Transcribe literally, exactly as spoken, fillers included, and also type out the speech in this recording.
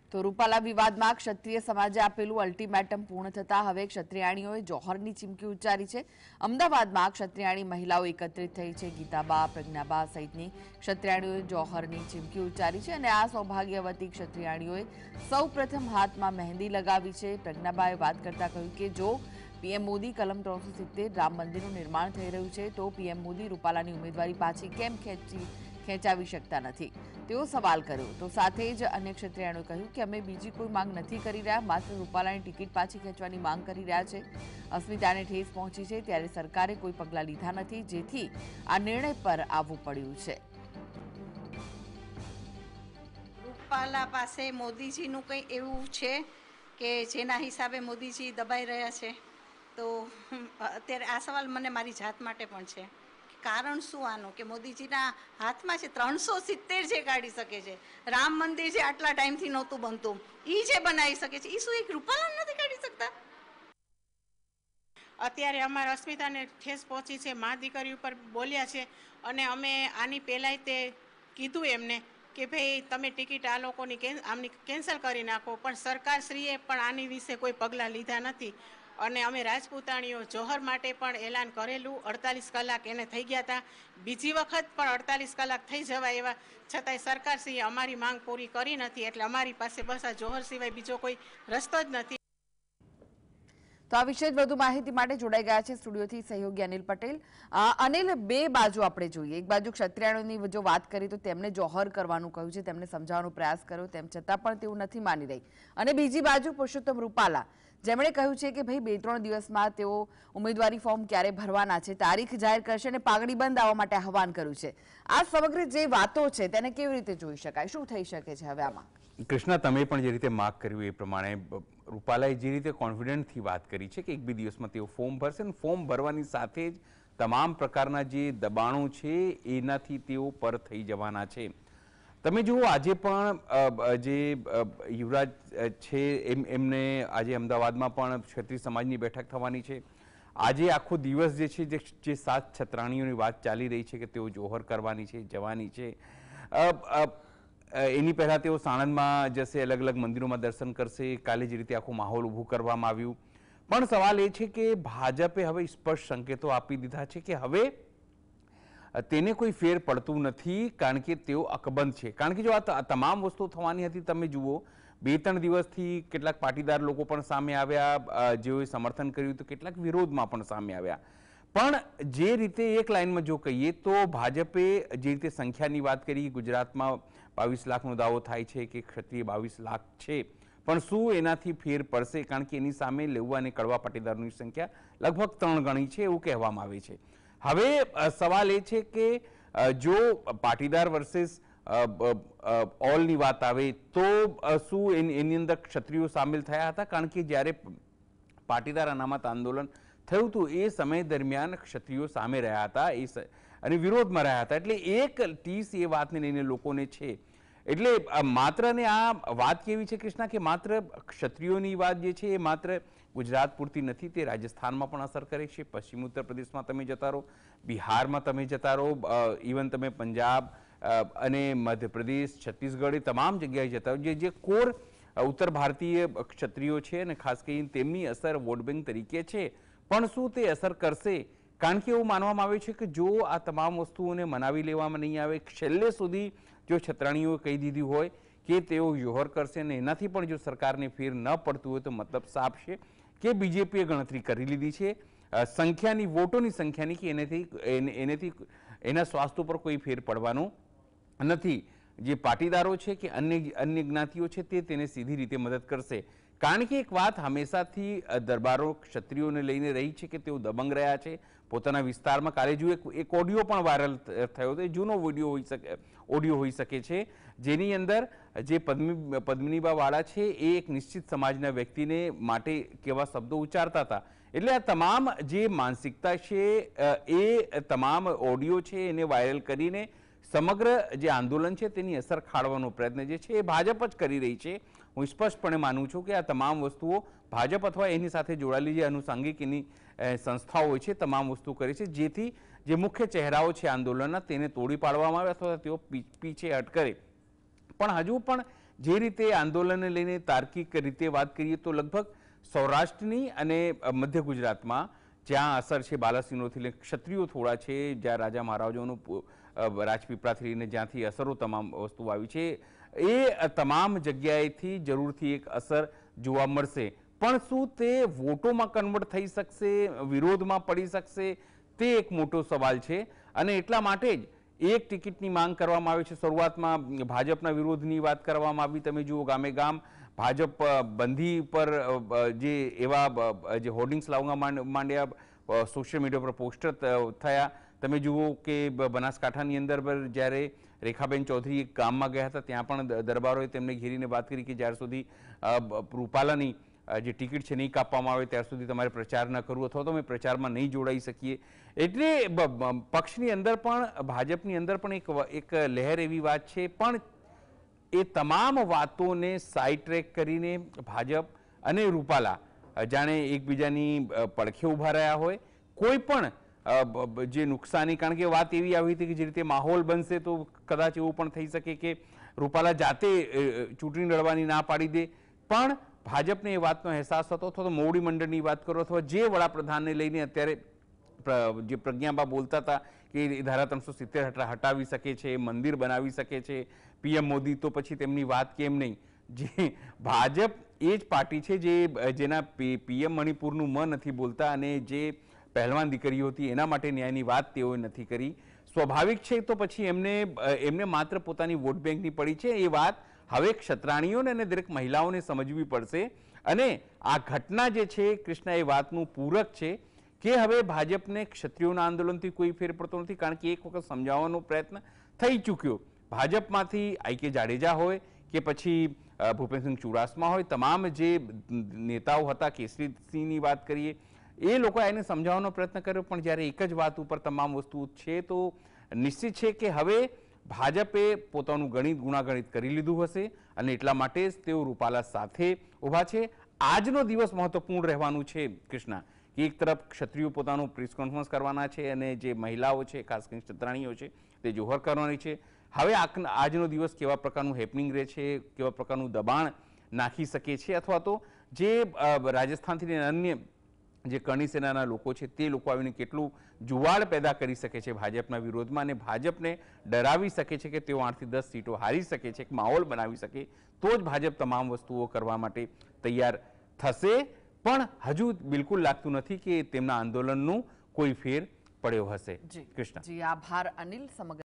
તો રૂપાલા વિવાદમાં ક્ષત્રિય સમાજે આપેલું અલ્ટિમેટમ પૂર્ણ થતા હવે ક્ષત્રિયાણીઓએ જોહરની ચીમકી ઉચ્ચારી છે। અમદાવાદમાં ક્ષત્રિયાણી મહિલાઓ એકત્રિત થઈ છે। ગીતાબા, પ્રજ્ઞાબા સહિતની ક્ષત્રિયાણીઓએ જોહરની ચીમકી ઉચ્ચારી છે અને આ સૌભાગ્યવતી ક્ષત્રિયાણીઓએ સૌપ્રથમ હાથમાં મહેંદી લગાવી છે। પ્રજ્ઞાબાએ વાત કરતા કહ્યું કે જો પીએમ મોદી કલમ ત્રણસો સિત્તેર રામ મંદિરનું નિર્માણ થઈ રહ્યું છે તો પીએમ મોદી રૂપાલાની ઉમેદવારી પાછી કેમ ખેંચી ખેંચાવી શકતા નથી, તેઓ સવાલ કર્યો। તો સાથે જ અન્ય ક્ષત્રિયાણીઓએ કહ્યું કે અમે બીજી કોઈ માંગ નથી કરી રહ્યા, માત્ર રૂપાલાની ટિકિટ પાછી ખેંચવાની માંગ કરી રહ્યા છે। અસ્મિતાને ઠેસ પહોંચી છે ત્યારે સરકારે કોઈ પગલાં લીધા નથી, જેથી આ નિર્ણય પર આવવું પડ્યું છે। રૂપાલા પાસે મોદીજીનું કંઈ એવું છે કે જેના હિસાબે મોદીજી દબાઈ રહ્યા છે? તો અત્યારે આ સવાલ મને મારી જાત માટે પણ છે, કારણ શું આનું કે મોદીજીના હાથમાં છે ત્રણસો સિત્તેર જે કાઢી શકે છે, રામ મંદિર જે આટલા ટાઈમથી નહોતું બનતું એ જે બનાવી શકે છે, એ શું એક રૂપાલા નથી કાઢી શકતા? અત્યારે અમારા અસ્મિતાને ઠેસ પહોંચી છે, મા દીકરી ઉપર બોલ્યા છે અને અમે આની પહેલાંય તે કીધું એમને કે ભાઈ તમે ટિકિટ આ લોકોની કેન આમની કેન્સલ કરી નાખો, પણ સરકારશ્રીએ પણ આની વિશે કોઈ પગલાં લીધા નથી અને અમે રાજપૂતાણીઓ જોહર માટે પણ એલાન કરેલું, અડતાલીસ કલાક એને થઈ ગયા હતા, બીજી વખત પણ અડતાલીસ કલાક થઈ જવા એવા છતાંય સરકારશ્રીએ અમારી માંગ પૂરી કરી નથી, એટલે અમારી પાસે બસ આ જોહર સિવાય બીજો કોઈ રસ્તો જ નથી। તો આ વિશે વધુ માહિતી માટે જોડાઈ ગયા છે સ્ટુડિયોથી સહયોગી અનિલ પટેલ। અનિલ, બે બાજુ આપણે જોઈએ, એક બાજુ ક્ષત્રિયાણીઓની જો વાત કરી તો તેમને જોહર કરવાનું કહ્યું છે, તેમને સમજાવવાનો પ્રયાસ કર્યો, તેમ છતાં પણ તેઓ નથી માની રહી, અને બીજી બાજુ પુરુષોત્તમ રૂપાલા જેમણે કહ્યું છે કે ભાઈ બે ત્રણ દિવસમાં તેઓ ઉમેદવારી ફોર્મ ક્યારે ભરવાના છે, તારીખ જાહેર કરશે અને પાઘડી બંધ આવવા માટે આહવાન કર્યું છે। આ સમગ્ર જે વાતો છે તેને કેવી રીતે જોઈ શકાય, શું થઈ શકે છે હવે આમાં? કૃષ્ણા, તમે પણ જે રીતે માગ કર્યું એ પ્રમાણે રૂપાલાએ જે રીતે કોન્ફિડન્ટથી વાત કરી છે કે એક બે દિવસમાં તેઓ ફોર્મ ભરશે અને ફોર્મ ભરવાની સાથે જ તમામ પ્રકારના જે દબાણો છે એનાથી તેઓ પર થઈ જવાના છે। તમે જુઓ, આજે પણ જે યુવરાજ છે એમ એમને આજે અમદાવાદમાં પણ ક્ષત્રિય સમાજની બેઠક થવાની છે। આજે આખો દિવસ જે છે જે સાત છત્રાણીઓની વાત ચાલી રહી છે કે તેઓ જોહર કરવાની છે, જવાની છે, એની પહેલાં તેઓ સાણંદમાં જશે, અલગ અલગ મંદિરોમાં દર્શન કરશે, કાલે જે રીતે આખો માહોલ ઊભું કરવામાં આવ્યું। પણ સવાલ એ છે કે ભાજપે હવે સ્પષ્ટ સંકેતો આપી દીધા છે કે હવે તેને કોઈ ફેર પડતું નથી, કારણ કે તેઓ અકબંધ છે। કારણ કે જો આ તમામ વસ્તુઓ થવાની હતી, તમે જુઓ બે ત્રણ દિવસથી કેટલાક પાટીદાર લોકો પણ સામે આવ્યા, જેઓએ સમર્થન કર્યું તો કેટલાક વિરોધમાં પણ સામે આવ્યા, પણ જે રીતે એક લાઇનમાં જો કહીએ તો ભાજપે જે રીતે સંખ્યાની વાત કરી, ગુજરાતમાં બાવીસ લાખનો દાવો થાય છે કે ક્ષત્રિય બાવીસ લાખ છે, પણ શું એનાથી ફેર પડશે? કારણ કે એની સામે લેઉવા અને કડવા પાટીદારોની સંખ્યા લગભગ ત્રણ ગણી છે એવું કહેવામાં આવે છે। હવે સવાલ એ છે કે જો પાટીદાર વર્સેસ ઓલની વાત આવે તો શું એની અંદર ક્ષત્રિયો સામેલ થયા હતા? કારણ કે જ્યારે પાટીદાર અનામત આંદોલન થયું હતું એ સમય દરમિયાન ક્ષત્રિયો સામે રહ્યા હતા એ અને વિરોધમાં રહ્યા હતા, એટલે એક ટીસ એ વાતને લઈને લોકોને છે। એટલે માત્ર ને આ વાત કેવી છે કૃષ્ણા કે માત્ર ક્ષત્રિયોની વાત જે છે એ માત્ર ગુજરાત પૂરતી નથી, તે રાજસ્થાનમાં પણ અસર કરે છે, પશ્ચિમ ઉત્તર પ્રદેશમાં તમે જતા રહો, બિહારમાં તમે જતા રહો, ઇવન તમે પંજાબ અને મધ્યપ્રદેશ, છત્તીસગઢ એ તમામ જગ્યાએ જતા રહો, જે જે કોર ઉત્તર ભારતીય ક્ષત્રિયો છે અને ખાસ કરીને તેમની અસર વોટ બેંક તરીકે છે, પણ શું તે અસર કરશે? કારણ કે એવું માનવામાં આવે છે કે જો આ તમામ વસ્તુઓને મનાવી લેવામાં નહીં આવે, છેલ્લે સુધી જો છત્રાણીઓએ કહી દીધી હોય કે તેઓ જોહર કરશે અને એનાથી પણ જો સરકારને ફેર ન પડતું હોય તો મતલબ સાફ છે કે બીજેપીએ ગણતરી કરી લીધી છે સંખ્યાની, વોટોની સંખ્યાની, કે એનેથી એનેથી એના સ્વાસ્થ્ય પર કોઈ ફેર પડવાનો નથી। જે પાટીદારો છે કે અન્ય અન્ય જ્ઞાતિઓ છે તે તેને સીધી રીતે મદદ કરશે, કારણ કે એક વાત હંમેશાથી દરબારો ક્ષત્રિયોને લઈને રહી છે કે તેઓ દબંગ રહ્યા છે પોતાના વિસ્તારમાં। કાલે જો એક ઓડિયો પણ વાયરલ થયો હતો, જૂનો વિડીયો હોઈ શકે ઓડિયો હોઈ શકે છે, જેની અંદર જે પદ્મિ પદ્મિનીબા વાળા છે એ એક નિશ્ચિત સમાજના વ્યક્તિને માટે કેવા શબ્દો ઉચ્ચારતા હતા। એટલે આ તમામ જે માનસિકતા છે એ તમામ ઓડિયો છે એને વાયરલ કરીને સમગ્ર જે આંદોલન છે તેની અસર ખાળવાનો પ્રયત્ન જે છે એ ભાજપ જ કરી રહી છે। હું સ્પષ્ટપણે માનું છું કે આ તમામ વસ્તુઓ ભાજપ અથવા એની સાથે જોડાયેલી જે અનુસાંગિક એની સંસ્થાઓ છે તમામ વસ્તુ કરે છે, જેથી જે મુખ્ય ચહેરાઓ છે આંદોલનના તેને તોડી પાડવામાં આવે અથવા તેઓ પીછે હટ કરે। પણ હજુ પણ જે રીતે આંદોલનને લઈને તાર્કિક રીતે વાત કરીએ તો લગભગ સૌરાષ્ટ્રની અને મધ્ય ગુજરાતમાં જ્યાં અસર છે બાલાસિનોરથી લઈને ક્ષત્રિયો થોડા છે, જ્યાં રાજા મહારાજાઓનું રાજપીપળાથી લઈને જ્યાંથી અસરો તમામ વસ્તુ આવી છે, એ તમામ જગ્યાએથી જરૂરથી એક અસર જોવા મળશે. પણ શું તે વોટોમાં કન્વર્ટ થઈ શકશે, વિરોધમાં પડી શકશે, તે એક મોટો સવાલ છે. અને એટલા માટે જ એક ટિકિટની માંગ કરવામાં આવી છે. શરૂઆતમાં ભાજપના વિરોધની વાત કરવામાં આવી. તમે જુઓ ગામે ગામ ભાજપ બંધી પર જે એવા જે હોર્ડિંગ્સ લાવવા માંડ્યા, સોશિયલ મીડિયા પર પોસ્ટર થયા. તમે જુઓ કે બનાસકાંઠાની અંદર જ્યારે રેખાબેન ચૌધરી એક ગામમાં ગયા હતા, ત્યાં પણ દરબારોએ તેમને ઘેરીને વાત કરી કે જ્યાર સુધી રૂપાલાની જે ટિકિટ છે નહીં કાપવામાં આવે ત્યાર સુધી તમારે પ્રચાર ન કરવો, અથવા તો અમે પ્રચારમાં નહીં જોડાઈ શકીએ. એટલે પક્ષની અંદર પણ ભાજપની અંદર પણ એક એક લહેર એવી વાત છે. પણ એ તમામ વાતોને સાઈડ ટ્રેક કરીને ભાજપ અને રૂપાલા જાણે એકબીજાની પડખે ઊભા રહ્યા હોય. કોઈ પણ જે નુકસાની, કારણ કે વાત એવી આવી હતી કે જે રીતે માહોલ બનશે તો કદાચ એવું પણ થઈ શકે કે રૂપાલા જાતે ચૂંટણી લડવાની ના પાડી દે. પણ ભાજપને એ વાતનો અહેસાસ હતો, અથવા તો મોવડી મંડળની વાત કરો અથવા જે વડાપ્રધાનને લઈને અત્યારે જે પ્રજ્ઞાબા બોલતા હતા કે ધારા ત્રણસો સિત્તેર હટાવી શકે છે, મંદિર બનાવી શકે છે પીએમ મોદી, તો પછી તેમની વાત કેમ નહીં? જે ભાજપ એ જ પાર્ટી છે જે જેના પીએમ મણિપુરનું મ નથી બોલતા, અને જે પહેલવાન દીકરીઓ હતી એના માટે ન્યાયની વાત તેઓએ નથી કરી. સ્વાભાવિક છે. તો પછી એમને એમને માત્ર પોતાની વોટ બેંકની પડી છે. એ વાત હવે ક્ષત્રાણીઓને અને દરેક મહિલાઓને સમજવી પડશે. અને આ ઘટના જે છે કૃષ્ણા, એ વાતનું પૂરક છે કે હવે ભાજપને ક્ષત્રિયોના આંદોલનથી કોઈ ફેર પડતો નથી. કારણ કે એક વખત સમજાવવાનો પ્રયત્ન થઈ ચૂક્યો. ભાજપમાંથી આઈ કે જાડેજા હોય કે પછી ભૂપેન્દ્રસિંહ ચુડાસમા હોય, તમામ જે નેતાઓ હતા, કેસરીસિંહની વાત કરીએ, એ લોકોએ એને સમજાવવાનો પ્રયત્ન કર્યો. પણ જ્યારે એક જ વાત ઉપર તમામ વસ્તુ છે તો નિશ્ચિત છે કે હવે ભાજપે પોતાનું ગણિત ગુણાગણિત કરી લીધું હશે, અને એટલા માટે જ તેઓ રૂપાલા સાથે ઊભા છે. આજનો દિવસ મહત્વપૂર્ણ રહેવાનું છે કૃષ્ણા. એક તરફ ક્ષત્રિયો પોતાનું પ્રેસ કોન્ફરન્સ કરવાના છે, અને જે મહિલાઓ છે, ખાસ કરીને ક્ષત્રાણીઓ છે, તે જોહર કરવાની છે. હવે આજનો દિવસ કેવા પ્રકારનું હેપનિંગ રહે છે, કેવા પ્રકારનું દબાણ નાખી શકે છે, અથવા તો જે રાજસ્થાનથી અન્ય જે કરણી સેનાના લોકો છે તે લોકો આવીને કેટલું જુવાળ પેદા કરી શકે છે ભાજપના વિરોધમાં, અને ભાજપને ડરાવી શકે છે કે તેઓ આઠથી દસ સીટો હારી શકે છે, એક માહોલ બનાવી શકે, તો જ ભાજપ તમામ વસ્તુઓ કરવા માટે તૈયાર થશે. પણ હજુ બિલકુલ લાગતું નથી કે તેમના આંદોલનનું કોઈ ફેર પડ્યો હશે. કૃષ્ણ જી, આભાર અનિલ. સમગ્ર